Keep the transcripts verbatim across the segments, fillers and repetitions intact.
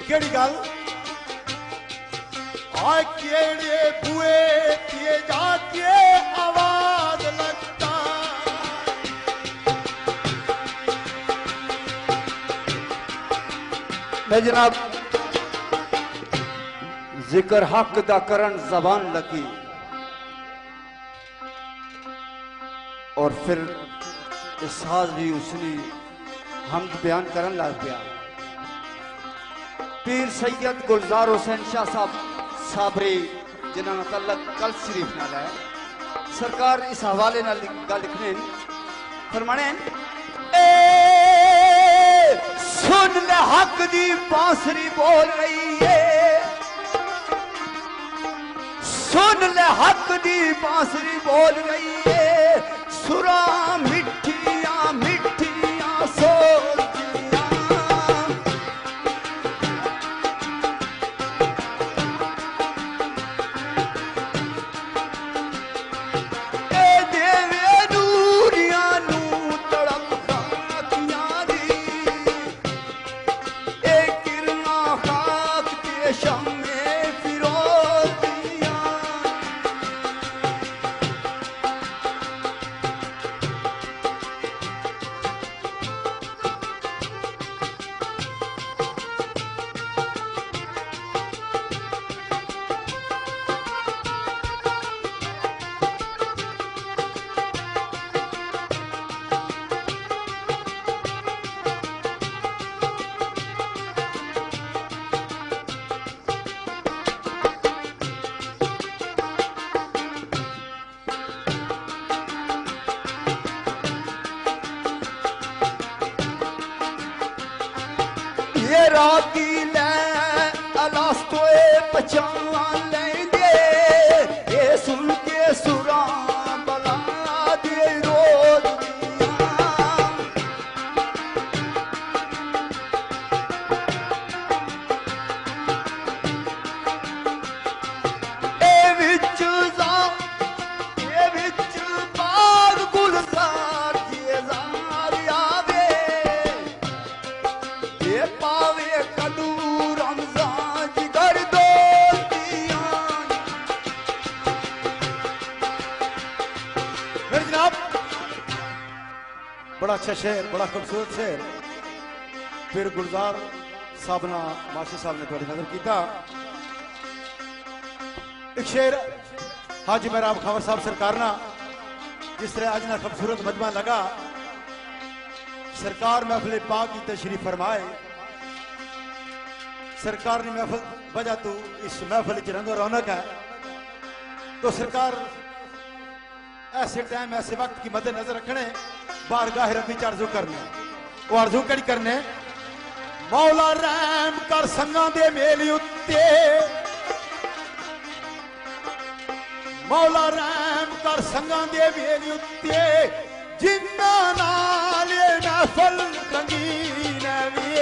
केड़ी गल आ केड़े बुए किए जाके आवाज लगता मैं जनाब जिक्र हक दा करन जबान लगी और फिर इसाज भी उसने हम बयान करन लग पिया। पीर सैयद गुलजार हुसैन शाह साहब साबरी जिन्होंने तल्लक कल शरीफ नाल है सरकार इस हवाले नाल गल लिखने फरमाने ए सुन ले हक दी बांसुरी बोल रही है, सुन ले हक दी बांसुरी बोल रही है, सुरा मिठिया मिठिया सोल अच्छा शेर, बड़ा खूबसूरत शेर फिर गुलजार साहब ना माशी साहब ने थोड़ी नजर किया। एक शेर हाजी महराब खबर साहब सरकार ना जिस तरह आज ना खूबसूरत मजमा लगा सरकार महफिल पाक की तशरीफ फरमाए सरकार ने महफिल वजह तो इस महफिल की रंगो रौनक है तो सरकार ऐसे टाइम ऐसे वक्त की मद्देनजर रखने बारगाह रब्बी च अर्जू करने वो अर्जू कड़ी करने मौला रहम कर संगां दे मेले उत्ते मौला रहम कर संगां दे मेले उत्ते जिन्ना नाल महफल रंगीन वे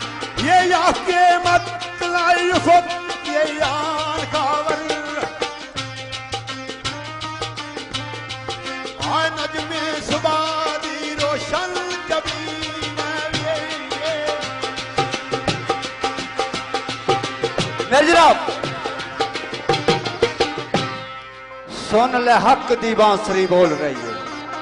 ये याके मत लाई खुद ये यार खावर मेरे जनाब सुन ले हक दी बांसुरी बोल रही है।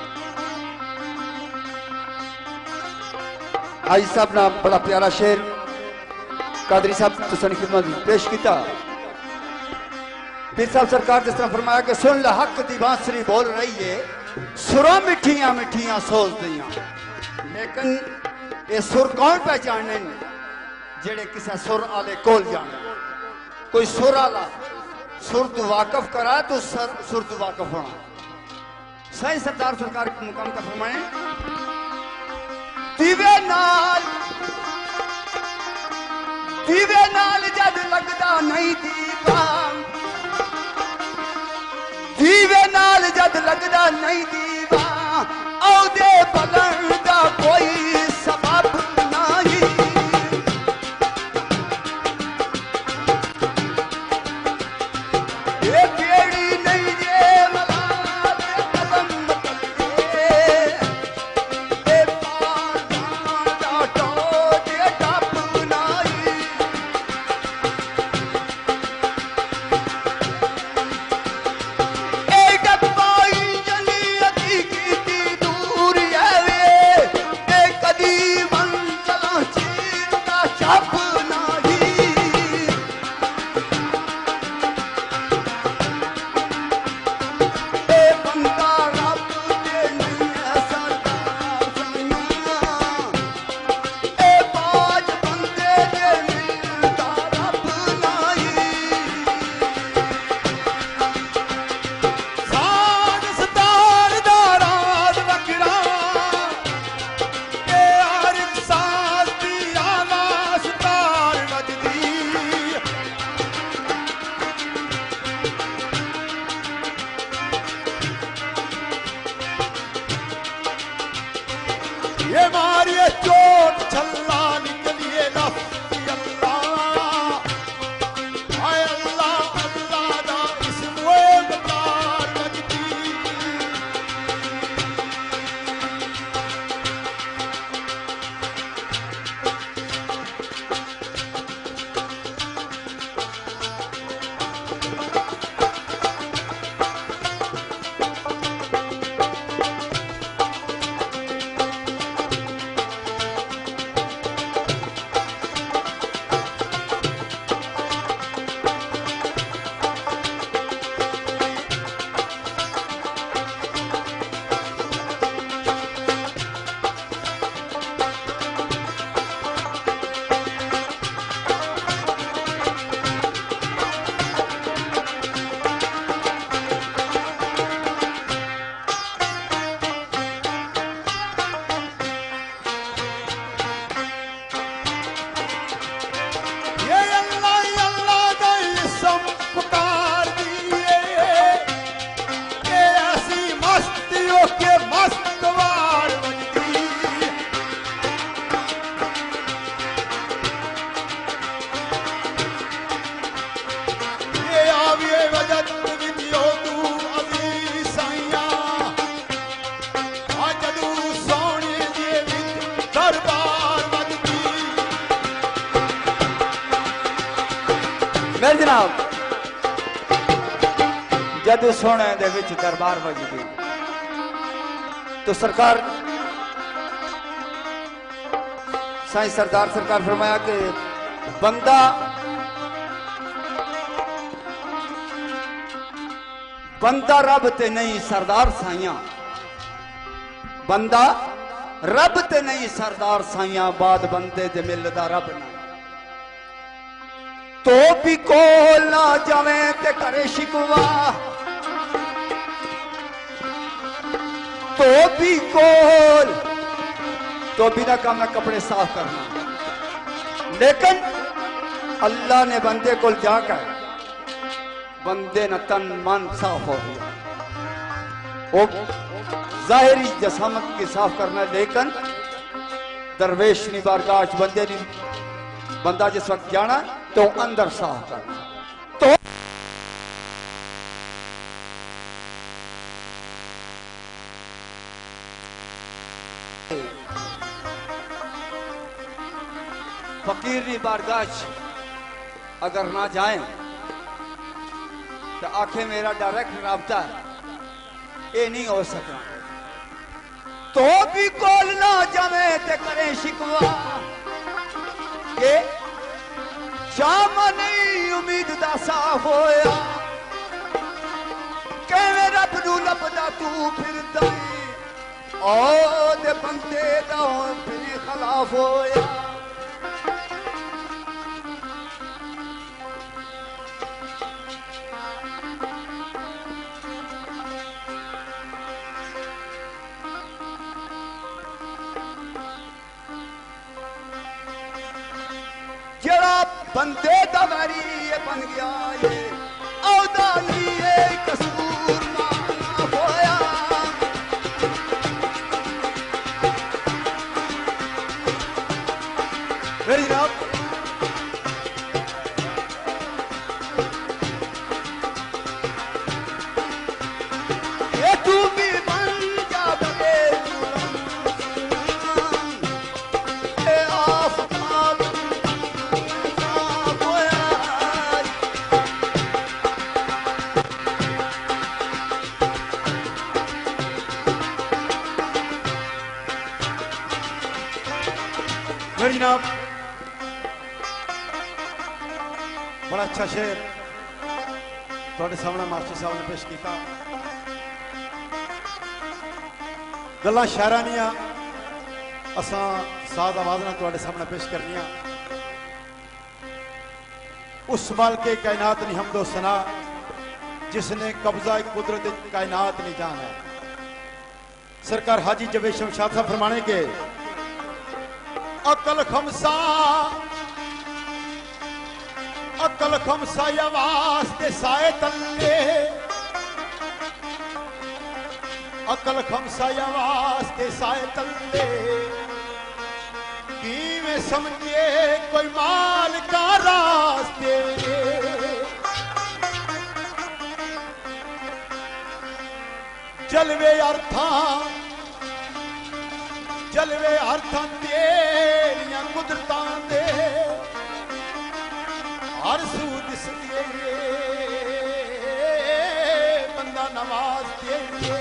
आई साहब ना बड़ा प्यारा शेर कादरी साहब तुसानी खिदमत पेश किया। पीर साहब सरकार जिस तरह फरमाया कि सुन ले हक दी बांसुरी बोल रही है, सुरा मिठियां मिठियां सोच दियां, लेकिन ये सुर कौन पहचाने जेड़े किसी सुर आले कोल जाने। कोई सुर आला सुर तू वाकफ करा तो सर सुर तू वाकफ होना। सही सरदार सरकार के मुकाम का फरमाए दीवे नाल दीवे नाल जद लगदा नहीं दीवा, दीवे नाल जद लगदा नहीं दीवा, औदे बलन दा कोई सबब नहीं। ये केड़ी नहीं जे मला दे कदम तले, ए पार दा टो दे टप नहीं। ए डब्बाई जनी की दूर आवे, ए कदी मंचला चीरदा छप नहीं। ए बंदा रब दे नहीं है सरदार साइयां, ए बाज बंदे दे मिलदा रब नहीं। साज सतार दा राज वखरा, ए हर एक साज दी आवाज़ तार वजदी। ये मारिए चोट छल्ला निकलिए लफ्ज़ अल्लाह, हाय अल्लाह अल्लाह दा इस्म वे मतार वजदी। ये अल्लाह अल्लाह दा इस्म पुकार दिए, ये ऐसी मस्तियों के मस्तवार वजदी। ये आविए वजद विधियो तू अजीज साइयां, आ जदू सोने दे विच दरबार वजदी। मेरे जनाब जद सोने दे विच दरबार वजदी तो सरकार साईं सरदार सरकार फरमाया कि बंदा बंदा रब ते नहीं सरदार साइयां, बंदा रब ते नहीं सरदार साइयां, बाद बंदे दे मिलदा रब ना। तो भी कोल ना जावे ते करे शिकवा, तो भी कोल तो भी ना काम ना कपड़े साफ करना। लेकिन अल्लाह ने बंदे को जाकर बंदे न तन मन साफ हो गया, वो जाहिरी जसामत की साफ करना, लेकिन दरवेश नी बारगाह बंदे नी बंदा जिस वक्त जाना तो अंदर साफ करना। तो फकीर नी बारगाह अगर ना जाए तो आखे मेरा डायरेक्ट राबता है, ये नहीं हो सकता। तो भी कोल ना जावे ते करें शिकवा के शाम नहीं उम्मीद दा साफ होया के रब नू लभदा तू फिरदा ओ दे बंदे दा फिर खिलाफ होया। जरा बंदे दा वैरी ये बन गया ये औदा नहीं ये कसूर माफ होया। मेरी जनाब ये तू भी बन जा बे ए आफताब मेरी जनाब बड़ा अच्छा शेर थोड़े सामने मास्टर साहब ने पेश किया। गल्लां शायरां दियां असां साद आवाज़ नाल तुहाडे सामने पेश करनियां। उस मालिके कायनात नी हमदो सना जिसने कब्जा कुदरत कायनात नी जाना। सरकार हाजी जवेद शमशाद साहब फरमाने के अकल खमसा अकल खमसा आवाज के साए तले अकल खमसा आवाज के साए तले की में समझे कोई माल का रास्ते जलवे अर्था जलवे अर्थां तेरियां कुदरतां दे हर सू दिसदिए बंदा नवाज दे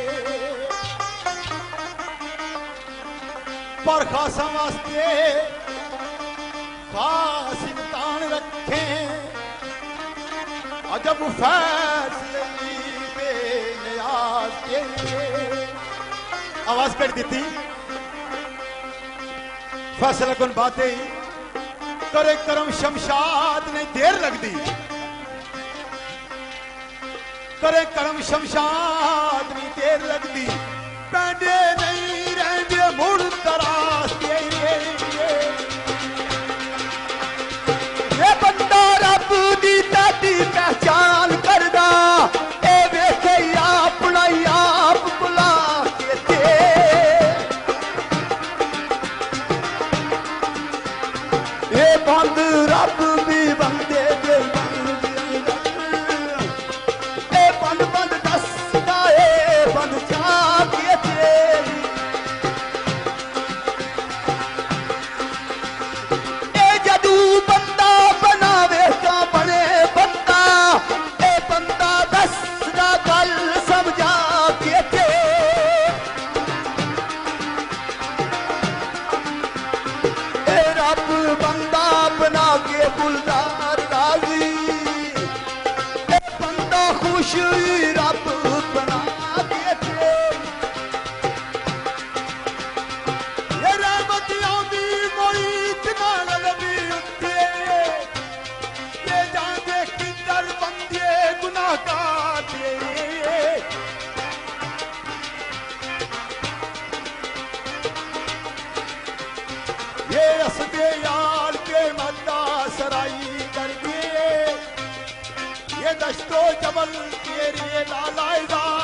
पर खासा वास्ते खास इम्तान रखे अजब फैसले बेनियाज दे। आवाज कट दी फैसला कौन बातें करे करम शमशाद ने देर लगती करे करम शमशाद ने देर लगती पैंडे नहीं रहते मुड़ तरास ये बंदा रब दी तादी पहचान करदा ए वेखे अपना आप बुला के दे ये बंद रब भी बंदे दे ए बंद बंद दसदा ए बंद जाके तेरी ए जदू बंदा बनावे का बने बंदा ए बंदा दसदा गल समझा के तेरी ए रब बंदा बना के गुलजार राजी ए बंदा खुश रब बना के थे ये रहमत आंदी मोई इतना लबी उठे ये जाने किधर बंदे गुनाहगार तेरे ये असदे यार के मद्दा सराई कर दिए ये दश्तो जबल तेरे लालाइजा